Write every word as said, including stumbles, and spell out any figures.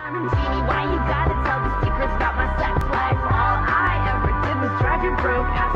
diamond genie, why you gotta tell the secrets about my sex life? All I ever did was drive you broke.